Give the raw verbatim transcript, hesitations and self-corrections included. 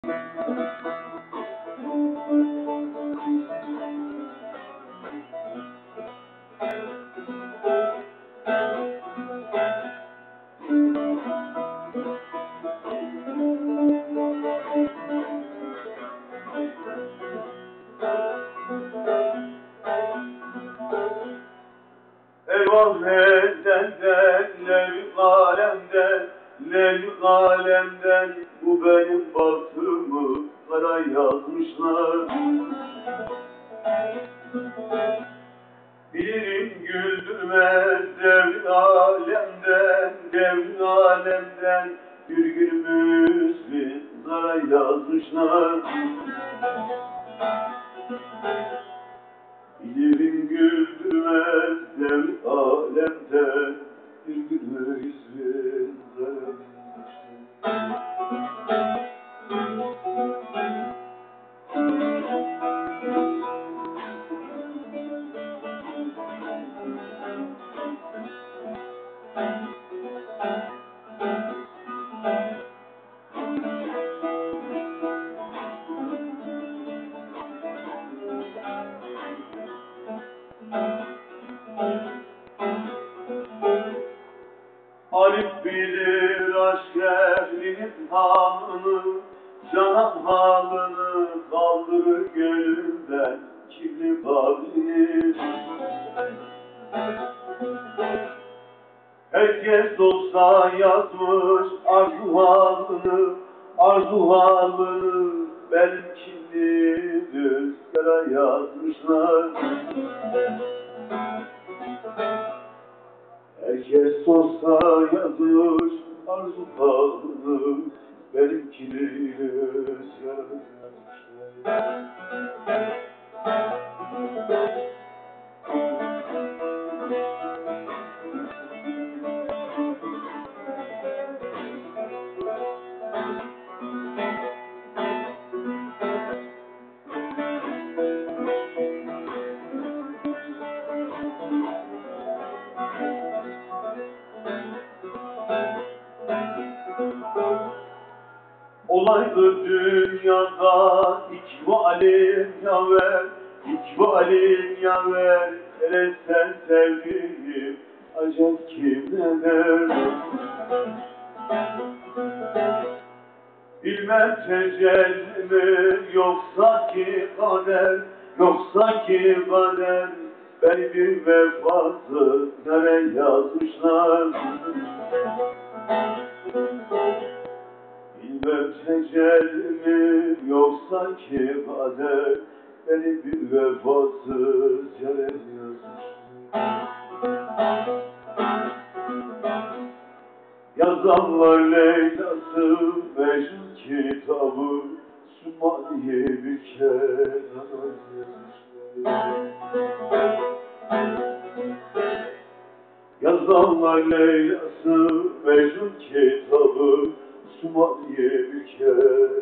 Eyvah eldenden, lev alemden, lev alemden, bu benim bahtımı kara yazmışlar. Bilirim güldürmez devrin alemden, devrin alemden, bir günümüzü zara yazmışlar. Bilirim güldürmez devrin alemden, bir günümüzü zara yazmışlar. Arif bilir aşk ehlinin halını, canan halını, kaldırır gönülden kirli kalbini. Herkes olsa yazmış arzu halını, arzu halını, benimkini rüzgara yazmışlar. Herkes olsa yazmış arzu halını, benimkini rüzgara yazmışlar. Olaydı dünyada ikbalim yaver, ikbalim yaver, hele sen sevdiğim acep kimler. Bilmem tecelli mi yoksa ki kader, yoksa ki kader, beni bir vefasız nereye yazmışlar. Bilmem tecelli mi yoksa ki kader, beni bir vefasız yere yazmışlar. Yazanlar Leyla'sı, Mecnun kitabı, Sümaniye bir kenara yazmışlar. Yazanlar Leyla'sı, Mecnun kitabı, Sümaniye bir kenara